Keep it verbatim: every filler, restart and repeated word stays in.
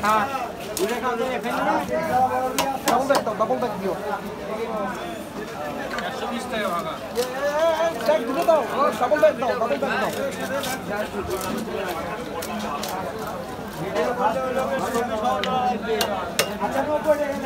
হ্যাঁ double bag দাও double bag দিও একশো বিশ টাকা ভাগা ব্যাগ দিলে দাও ডাবল ব্যাগ দাও ডাবল ব্যাগ দাও আচ্ছা